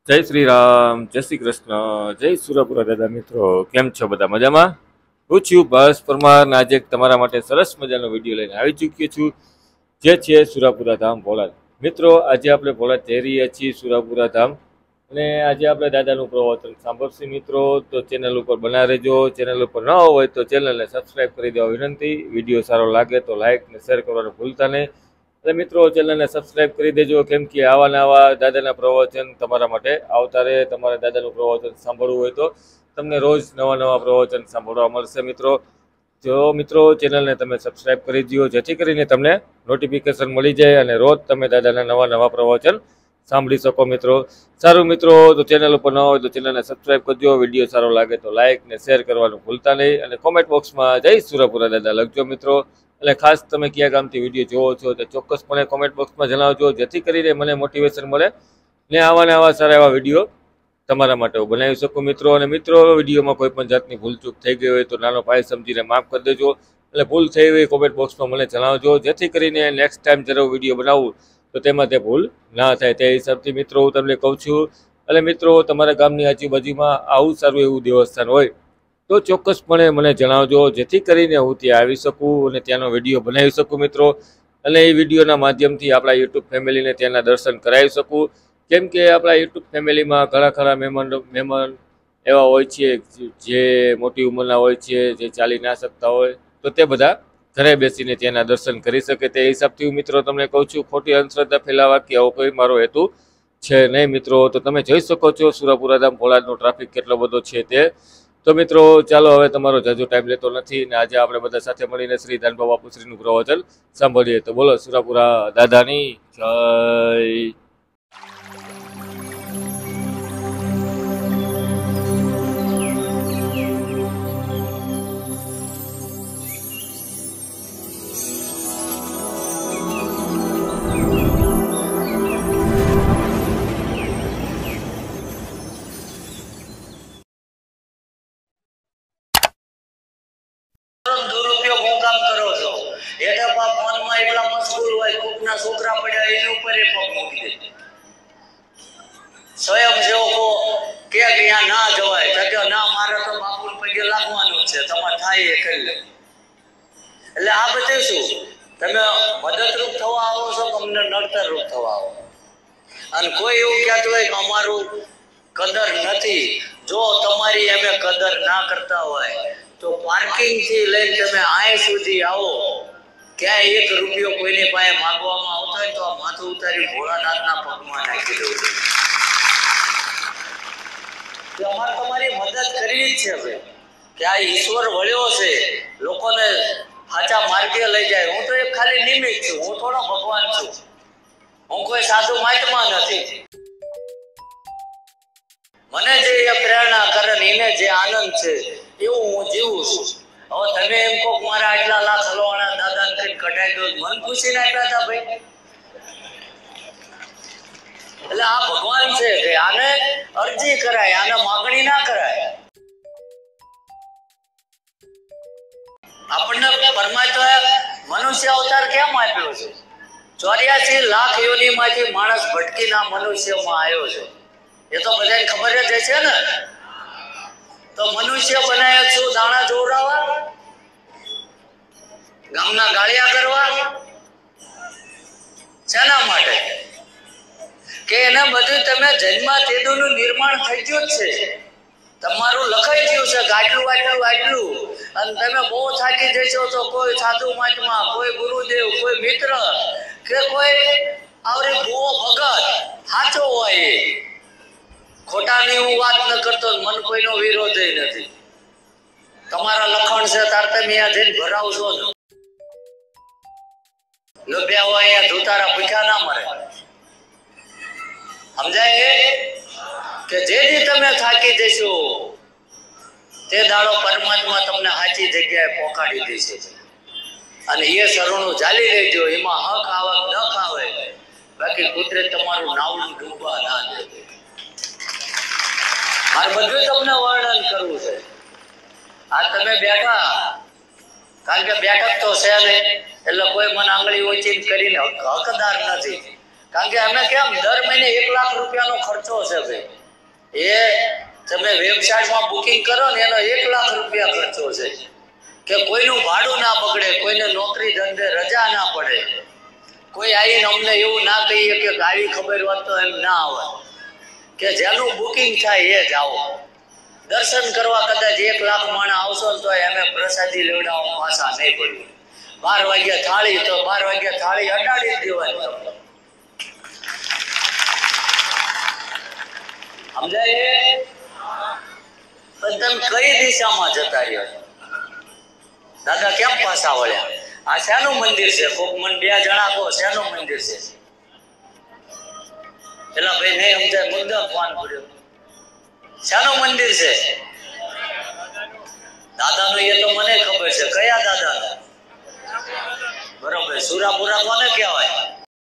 જય શ્રી રામ, જય શ્રી કૃષ્ણ, જય સુરપુરા દાદા મિત્રો. કેમ છો બધા? મજામાં? હું છું બસ પરમાર. આજે તમારા માટે સરસ મજાનો વિડીયો લઈને આવી ચૂક્યો છું, જે છે સુરાપુરા ધામ ભોળાદ. મિત્રો, આજે આપણે ભોળાદ જઈ રહ્યા છીએ સુરાપુરા ધામ, અને આજે આપણે દાદાનું પ્રવચન સાંભળશું. મિત્રો, તો ચેનલ ઉપર બના રહેજો. ચેનલ ઉપર ન હોય તો ચેનલને સબસ્ક્રાઈબ કરી દેવા વિનંતી. વિડીયો સારો લાગે તો લાઇક ને શેર કરવાનું ભૂલતા નહીં. એટલે મિત્રો, ચેનલને સબસ્ક્રાઈબ કરી દેજો, કેમ કે આવા નવા દાદાના પ્રવચન તમારા માટે આવતા રહે. તમારે દાદાનું પ્રવચન સાંભળવું હોય તો તમને રોજ નવા નવા પ્રવચન સાંભળવા મળશે. મિત્રો ચેનલને તમે સબસ્ક્રાઈબ કરી દો, જેથી કરીને તમને નોટિફિકેશન મળી જાય અને રોજ તમે દાદાના નવા નવા પ્રવચન સાંભળી શકો. મિત્રો, સારું મિત્રો, તો ચેનલ ઉપર ન હોય તો ચેનલને સબસ્ક્રાઈબ કરજો. વિડીયો સારો લાગે તો લાઇક ને શેર કરવાનું ભૂલતા નહીં, અને કોમેન્ટ બોક્સમાં જય સુરપુરા દાદા લખજો મિત્રો. એટલે ખાસ તમે કયા ગામથી વિડીયો જોવો છો તે ચોક્કસપણે કોમેન્ટ બોક્સમાં જણાવજો, જેથી કરીને મને મોટિવેશન મળે ને આવા સારા એવા વિડીયો તમારા માટે હું બનાવી શકું. મિત્રો, અને મિત્રો, વિડીયોમાં કોઈ પણ જાતની ભૂલચૂક થઈ ગઈ હોય તો નાનો ભાઈ સમજીને માફ કરી દેજો. એટલે ભૂલ થઈ હોય કોમેન્ટ બોક્સમાં મને જણાવજો, જેથી કરીને નેક્સ્ટ ટાઈમ જ્યારે હું વિડીયો બનાવું તો તેમાં તે ભૂલ ના થાય. તે હિસાબથી મિત્રો હું તમને કહું છું. એટલે મિત્રો, તમારા ગામની આજુબાજુમાં આવું સારું એવું દેવસ્થાન હોય તો ચોક્કસપણે મને જણાવજો, જેથી કરીને હું ત્યાં આવી શકું અને ત્યાંનો વિડીયો બનાવી શકું. મિત્રો, અને એ વિડીયોના માધ્યમથી આપણા યુટ્યુબ ફેમિલીને ત્યાંના દર્શન કરાવી શકું, કેમ કે આપણા યુટ્યુબ ફેમિલીમાં ઘણા ખરા મહેમાન એવા હોય છે જે મોટી ઉંમરના હોય છે, જે ચાલી ના શકતા હોય, તો તે બધા ઘરે બેસીને ત્યાંના દર્શન કરી શકે. તે હિસાબથી હું મિત્રો તમને કહું છું, ખોટી અંધશ્રદ્ધા ફેલાવા કે આવો કોઈ મારો હેતુ છે નહીં. મિત્રો, તો તમે જોઈ શકો છો સુરાપુરા ધામ ભોળાદનો ટ્રાફિક કેટલો બધો છે તે. તો મિત્રો, ચાલો હવે તમારો જાજો ટાઈમ લેતો નથી, ને આજે આપણે બધા સાથે મળીને શ્રી ધાનબા બાપુશ્રીનું પ્રવચન સાંભળીએ. તો બોલો સુરાપુરા દાદાની જય. દુરુપયોગ હું કામ કરો છો? એટલે ફોનમાં એટલા મશગુલ હોય, કોકના છોકરા પડ્યા એની ઉપર એ પગ મૂકી દે. સ્વયંસેવકો કે ત્યાં ના જવાય, તો ના, મારે તો બાપુ પગે લાગવાનું છે, તમારે થાય એ કરી લે. એટલે આ બધું શું, તમે મદદરૂપ થવા આવો છો કે અમને નડતરરૂપ થવા આવો? અને કોઈ એવું કહેતું હોય કે અમારું કદર નથી. જો તમારી અમે કદર ના કરતા હોય તો પાર્કિંગ થી લઈને તમે આય સુધી આવો, ક્યાં એક રૂપિયો કોઈની પાસે માંગવામાં આવતો હોય તો આ માથું ઉતારી ભોળાનાથના પગમાં નાખી દઉં છું. અમારે તમારી મદદ કરવી જ છે ભાઈ, કે આ ઈશ્વર વળ્યો છે, લોકોને સાચા માર્ગે લઈ જાય. હું તો એક ખાલી નિમિત્ત છું, હું થોડો ભગવાન છું, હું કોઈ સાધુ મહાત્મા નથી. મને જે પ્રેરણા કરે ને એને જે આનંદ છે એવું હું જીવું છું. હવે તમે એમ કહો મારા આટલા લાખ હલવાના દાદા ને કઈ કઢાઈ દો, મન ખુશી નાખ્યા હતા ભાઈ. એટલે આ ભગવાન છે કે આને અરજી કરાય, આને માગણી ના કરાય. આપણને પરમાત્મા મનુષ્ય અવતાર કેમ આપ્યો છે? 84 લાખ યોનિમાંથી માણસ ભટકીના મનુષ્યમાં આવ્યો છે, એ તો બધાને ખબર જ છે ને. તો મનુષ્ય બનાવ્યો છું દાણા જોવડાવવા, ગામના ગાળિયા કરવા, શેના માટે? કે એને બધું તમે જન્મ તેદુનું નિર્માણ થઈ ગયું છે, તમારું લખાઈ ગયું છે આટલું આટલું આટલું, અને તમે બહુ થાકી જશો તો કોઈ સાધુ મહાત્મા, કોઈ ગુરુદેવ, કોઈ મિત્ર કે કોઈ આવરી ભૂવો ભગત સાચો હોય, એ ખોટાની હું વાત ન કરતો, મન કોઈનો વિરોધ નથી. તમારા લખણ છે તાર તમે અહીંયા જઈને ભરાવશો ને, લોભ્યા હોય અહીંયા ધુતારા ભૂખ્યા ના મરે. સમજાય કે જેથી તમે થાકી જશો તે દાડો પરમાત્મા તમને સાચી જગ્યાએ પહોંચાડી દેશે. અને એ શરણું ચાલી રહેજો, એમાં હક આવક ન ખાવે, બાકી કુદરત તમારું નાવડું ડૂબવા ના દે. મારે બધું તમને વર્ણન કરવું છે. આ તમે બેઠા, કારણ કે બેઠક તો છે ને, એટલે કોઈ મને આંગળી ઓચી કરીને હકદાર નથી. કારણ કે અમે કેમ દર મહિને 1 લાખ રૂપિયાનો ખર્ચો છે ભાઈ. એ તમે વેબસાઇટમાં બુકિંગ કરો ને એનો 1 લાખ રૂપિયા ખર્ચો છે. કે કોઈનું ભાડું ના બગડે, કોઈને નોકરી ધંધે રજા ના પડે, કોઈ આવીને અમને એવું ના કહીએ કે આવી ખબર હોત તો એમ ના આવે. કે જેનું બુકિંગ થાય એ જ આવો. દર્શન કરવા કદાચ 1 લાખ માણસ આવશો તો અમે પ્રસાદી લેવડાવવા પાછા નહીં પડ્યું. 12 વાગ્યા થાળી તો 12 વાગ્યા થાળી અડાડી જ દેવાની. સમજાય? પણ તમે કઈ દિશામાં જતા રહ્યો છો? દાદા કેમ પાછા વળ્યા? આ શેનું મંદિર છે? કોક મને 2 જણા કહો શેનું મંદિર છે? પેલા ભાઈ નહીં સમજાય, મુદ્દા ફોન કર્યો. શાનું મંદિર છે? દાદાનું એ તો મને ખબર છે. કયા દાદાનું? બરોબર. સુરાપુરા કોને કહેવાય?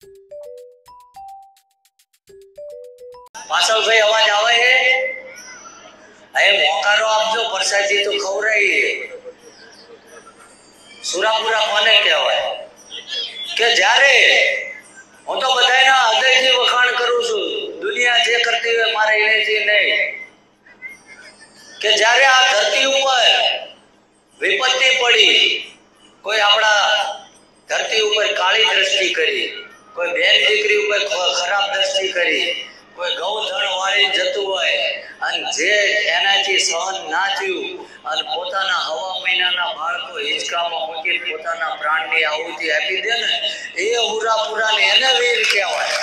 પાછળ ભાઈ અવાજ આવે છે? એ મોકારો આપજો, પ્રસાદી તો ખવડાવીએ. સુરાપુરા કોને કહેવાય? કે જ્યારે હું તો બધાના હૃદયથી વખાણ કરું છું, દુનિયા જે કરતી હોય મારે એનેથી નહીં. કે જ્યારે આ ધરતી ઉપર વિપત્તિ પડી, કોઈ આપણા ધરતી ઉપર કાળી દ્રષ્ટિ કરી, કોઈ બેન દીકરી ઉપર ખરાબ દ્રષ્ટિ કરી, કોઈ ગૌધન વાળી જતું હોય અને જે એનાથી સહન ના થયું અને પોતાના 6 મહિનાના બાળકો હિંચકામાં મૂકી પોતાના પ્રાણની આહુતિ આપી દે ને, એ હુરાપુરાને એને વીર કહેવાય.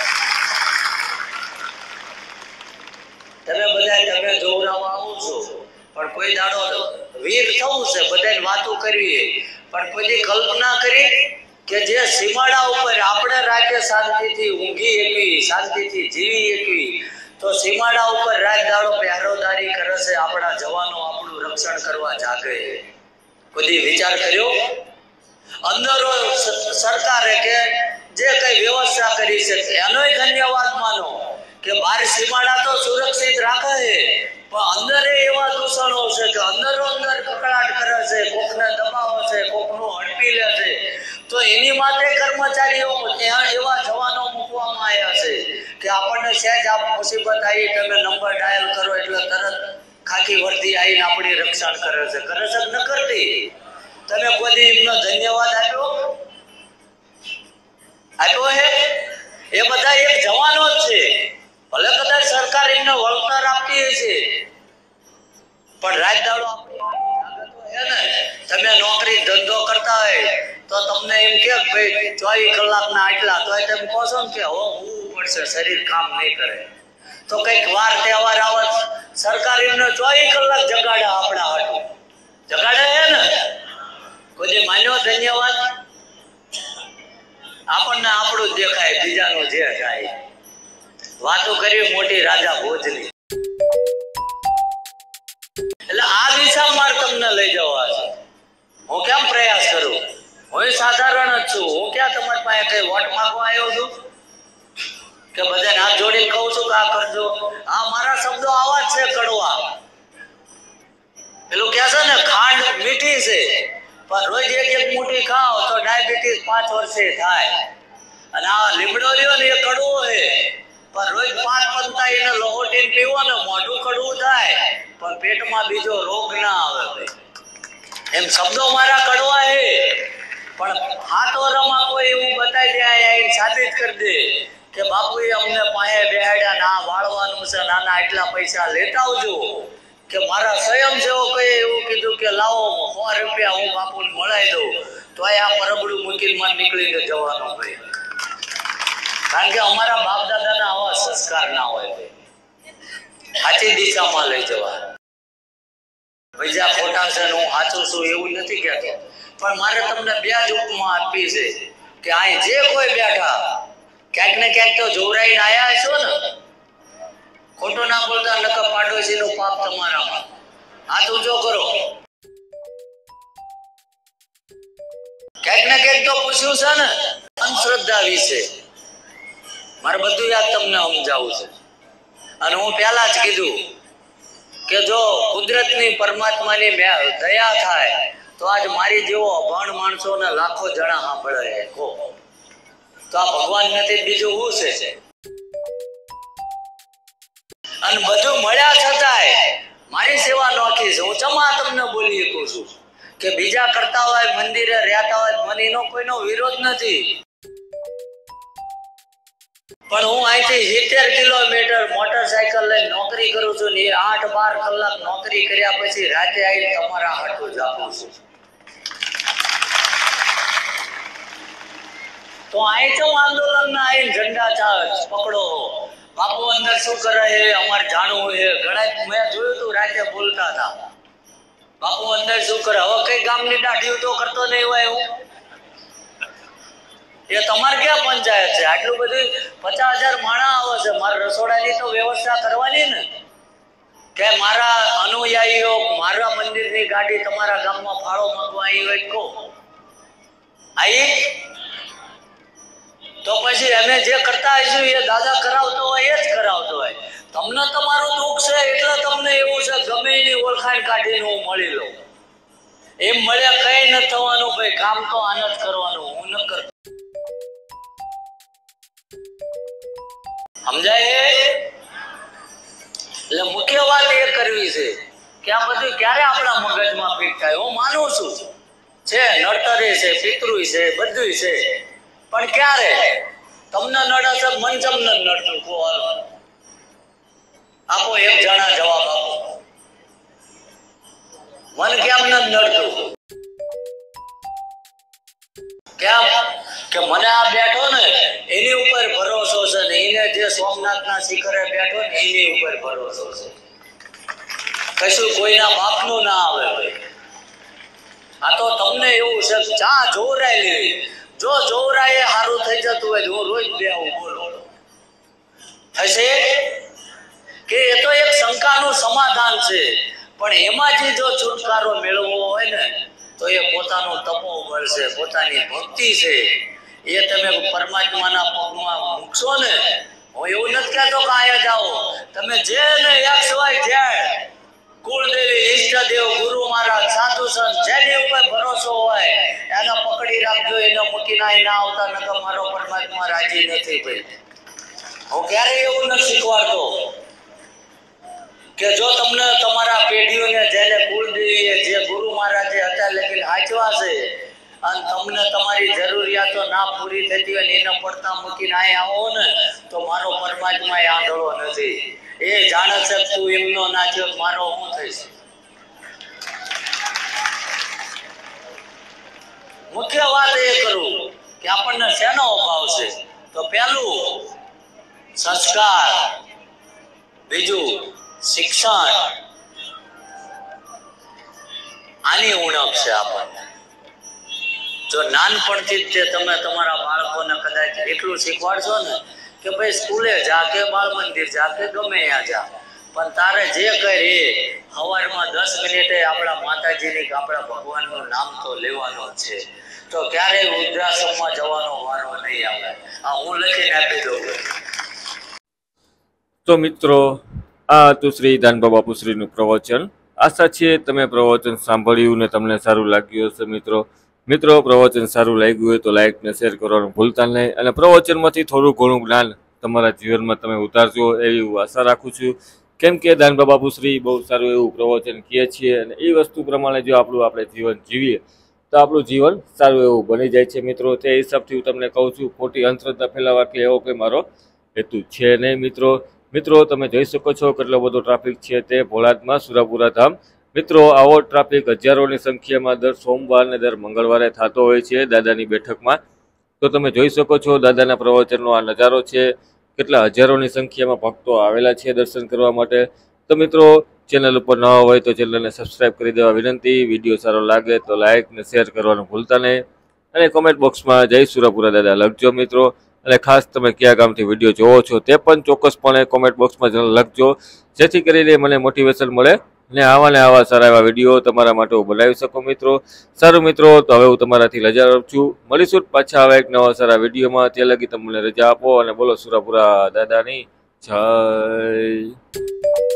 તમે જોવરાવા આવું છો, પણ કોઈ દાડો વીર થવું છે, બધાને વાતો કરવી, પણ કોઈ કલ્પના કરી કે જે સીમાડા ઉપર આપણે રાખે શાંતિથી ઊંઘી એકવી, શાંતિથી જીવી એકવી, તો સીમાડા ઉપર રાત દાડો પહેરોદારી કરે છે આપણા જવાનો, આપણું રક્ષણ કરવા જાગે. કોઈ વિચાર કર્યો? અંદરો સરકારે કે જે કઈ વ્યવસ્થા કરી છે એનોય ધન્યવાદ માનો કે બહાર સીમાડા તો સુરક્ષિત રાખે છે, પણ અંદર એવા દૂષણો છે કે અંદરો અંદર કકડાટ કરે છે, કોકને દબાવે છે, કોકનું હડપી લે છે. તો એની માટે કર્મચારીઓ એવા જવાનો મૂકવામાં આવ્યા છે કે આપણને સહેજ આ મુસીબત આવી, તમે નંબર ડાયલ કરો એટલે તરત ખાકી વર્દી આવીને આપણી રક્ષણ કરે છે. કરે છે ન કરતી? તમે કોઈ એમનો ધન્યવાદ આપ્યો હે? એ બધા એક જવાનો જ છે. ભલે કદાચ સરકાર એમને વળતર આપતી છે, પણ રાત દાડો તમે નોકરી ધંધો કરતા હોય તો તમને એમ કે ભાઈ 24 કલાકના આટલા, તો તમે કહો છો ને કે હો ઊંઘવું પડશે, શરીર કામ નહીં કરે. તો કઈક વાર તહેવાર આવે, સરકાર એમને 24 કલાક જગાડે, આપણા હાટું જગાડે છે ને. કોઈ માન્યો ધન્યવાદ? આપણને આપણું દેખાય, બીજાનું જે થાય. વાતો કરી મોટી રાજા ભોજની. એટલે આ દિશામાં તમને લઈ જવા છે. હું કેમ પ્રયાસ કરું? હું સાધારણ જ છું. હું ક્યાં તમારી પાસે કઈ વોટ માંગવા આવ્યો છું કે બધાને હાથ જોડીને કહું છું કે આ કરજો? આ મારા શબ્દો આવા જ છે, કડવા. પેલું કે છે ને ખાંડ મીઠી છે, પણ રોજ એક મુઠ્ઠી ખાઓ તો ડાયાબિટીસ 5 વર્ષે થાય. અને આ લીમડો લ્યો ને એ કડવો છે, પણ રોજ 5 પંતા એને લહોટીને પીવો ને મોઢું કડવું થાય, પણ પેટમાં બીજો રોગ ના આવે. એમ શબ્દો મારા કડવા છે, પણ હાથ વરમાં કોઈ એવું બતાવી દે, આવીને સાબિત કરી દે કે બાપુએ અમને પાસે બેહાડ્યા, ના વાળવાનું છે, નાના એટલા પૈસા લેતા આવજો. કે મારા સ્વયંસેવકોએ એવું કીધું કે લાવો 100 રૂપિયા હું બાપુને મળાઈ દઉં, તો આ પરબડું મૂકીને નીકળીને જવાનો ભાઈ. કારણ કે અમારા બાપ દાદાના આવા સંસ્કાર ના હોય. સાચી દિશામાં લઈ જવા. બીજા ખોટા છે હું સાચું છું એવું નથી કહેતો, પણ મારે તમને 2 જ ઉપમા આપી છે કે અહીં જે કોઈ બેઠા ક્યાંક ને ક્યાંક તો જોવરાઈને આયા છો ને. ખોટું ના બોલતા, નકર પાડોશીનું પાપ તમારામાં. હાથ ઊંચો કરો. ક્યાંક ને ક્યાંક તો પૂછ્યું છે ને અંધશ્રદ્ધા વિશે. મારે બધું યાદ તમને સમજાવું છે. અને હું પહેલા જ કીધું કે જો કુદરતની પરમાત્માની દયા થાય તો આજ મારી જેવો અભણ માણસોને લાખો જણા સાંભળે. તો આ ભગવાન નથી બીજું શું છે? અને બધું મળ્યા છતાંય મારી સેવા નોખી છે. હું ચમા તમને બોલી શકું છું કે બીજા કરતા હોય, મંદિરે રહેતા હોય, મને એનો કોઈનો વિરોધ નથી, પણ હું અહીંથી 70 કિલોમીટર મોટરસાયકલ લઈને નોકરી કરું છું ને, 8-12 કલાક નોકરી કર્યા પછી રાતે આવીને તમારા હાટું જ આપું છું. તો અહીં તો આંદોલન ના આવીને ઝંડા પકડો, બાપુ અંદર શું કરે છે અમારે જાણવું છે. ઘણા મેં જોયું તું રાતે બોલતા હતા, બાપુ અંદર શું કરે. હવે કઈ ગામની દાઢીઓ તો કરતો નહીં હોય એવું? એ તમારે ક્યાં પંચાયત છે? આટલું બધું 50,000 માણા આવે છે, મારે રસોડાની તો વ્યવસ્થા કરવાની ને, કે મારા અનુયાયીઓ મારા મંદિરની ગાડી તમારા ગામમાં ફાળો માંગવા આવી હોય કહો આવી? તો પછી અમે જે કરતા હશું એ દાદા કરાવતો હોય એ જ કરાવતો હોય. તમને તમારું દુઃખ છે એટલે તમને એવું છે ગમે એની ઓળખાણ કાઢીને હું મળી લઉં. એમ મળ્યા કઈ ન થવાનું ભાઈ, કામ તો આને જ કરવાનું, હું ન કરતો. સમજાય? એટલે મુખ્ય વાત એ કરવી છે કે આ બધું ક્યારે આપણા મગજમાં ફિટ થાય. હું માનું છું છે નડતરે છે, પિતૃ છે, બધું છે, પણ ક્યારે તમને નડે છે? મન તમને નડતું કહો, આપો એક જણા જવાબ આપો. મન કેમ ન નડતું? કેમ કે મને આ બેઠો ને એની ઉપર ભરોસો છે ને એને જે સોમનાથના શિખરે બેઠો ને એની ઉપર ભરોસો છે. કશું કોઈના બાપનું ના આવે ભાઈ. આ તો તમને એવું છે ચા જોવરાયેલી, જો જોવરાય સારું થઈ જતું હોય હું રોજ બે આવું બોલો થશે કે એ તો એક શંકાનું સમાધાન છે, પણ એમાંથી જો છુટકારો મેળવવો હોય ને તો એ પોતાનું તપોબળ છે, પોતાની ભક્તિ છે, એ તમે પરમાત્માના પગમાં મૂકશો ને. હું એવું નથી કહેતો કે આયા જાઓ, તમે જે ને XYZ કુળદેવી, ઈષ્ટદેવ, ગુરુ મહારાજ, સાધુ સંત જેની ઉપર ભરોસો હોય એને પકડી રાખજો, એને મૂકીને ના આવતા નકર મારો પરમાત્મા રાજી નથી ભાઈ. હું ક્યારેય એવું નથી શીખવાડતો કે જો તમને તમારા પેઢીઓને જેને કુળદેવીએ જે ગુરુ મહારાજે હતા લેકિન હાચવા છે અને તમને તમારી જરૂરિયાતો ના પૂરી થતી હોય ને એને પડતા મૂકીને અહીં આવો ને તો મારો પરમાત્મા એ આંધળો નથી. એ જાણે છે તું એમનો નાચ્યો મારો શું થઈશ. મુખ્ય વાત એ કરું કે આપણને શેનો અભાવ છે? તો પહેલું સંસ્કાર, બીજું શિક્ષણ, આની ઉણપ છે આપણને. જો નાનપણથી જ તમે તમારા બાળકોને કદાચ એટલું શીખવાડશો ને કે ભાઈ સ્કૂલે જા કે બાળ મંદિર જા કે ગમે ત્યાં જા, પણ તારે જે કરે સવારમાં 10 મિનિટે આપણા માતાજીની કે આપણા ભગવાનનું નામ તો લેવાનું છે, તો ક્યારેય વૃદ્ધાશ્રમમાં જવાનો વારો નહીં આવે. આ હું લખીને આપી દઉં. તો મિત્રો, આ હતું શ્રી દાનબા બાપુશ્રીનું પ્રવચન. આશા છે તમે પ્રવચન સાંભળ્યું ને તમને સારું લાગ્યું હશે. મિત્રો પ્રવચન સારું લાગ્યું હોય તો લાઈક ને શેર કરવાનું ભૂલતા નહીં, અને પ્રવચનમાંથી થોડું ઘણું જ્ઞાન તમારા જીવનમાં તમે ઉતારજો એવી હું આશા રાખું છું. કેમ કે દાનબા બાપુશ્રી બહુ સારું એવું પ્રવચન કહે છે, અને એ વસ્તુ પ્રમાણે જો આપણે જીવન જીવીએ તો આપણું જીવન સારું એવું બની જાય છે. મિત્રો તે હિસાબથી હું તમને કહું છું, ખોટી અંધશ્રદ્ધા ફેલાવા કે એવો કંઈ મારો હેતુ છે નહીં. મિત્રો તમે જોઈ શકો છો કેટલો બધો ટ્રાફિક છે તે ભોળાદમાં સુરાપુરા ધામ. મિત્રો આવો ટ્રાફિક હજારોની સંખ્યામાં દર સોમવાર ને દર મંગળવારે થતો હોય છે દાદાની બેઠકમાં. તો તમે જોઈ શકો છો દાદાના પ્રવચનનો આ નજારો છે, કેટલા હજારોની સંખ્યામાં ભક્તો આવેલા છે દર્શન કરવા માટે. તો મિત્રો ચેનલ ઉપર ન હોય તો ચેનલને સબસ્ક્રાઈબ કરી દેવા વિનંતી. વિડીયો સારો લાગે તો લાઈક ને શેર કરવાનું ભૂલતા નહીં, અને કોમેન્ટ બોક્સમાં જય સુરાપુરા દાદા લખજો મિત્રો. અને ખાસ તમે કયા ગામથી વિડીયો જોવો છો તે પણ ચોક્કસપણે કોમેન્ટ બોક્સમાં લખજો, જેથી કરીને મને મોટિવેશન મળે ને આવા સારા એવા વિડીયો તમારા માટે હું બનાવી શકું. સારું મિત્રો, તો હવે હું તમારાથી રજા લઉં છું. મળીશું પાછા હવે એક નવા સારા વિડીયોમાં. ત્યાં લગી તમને રજા આપો અને બોલો સુરાપુરા દાદાની જય.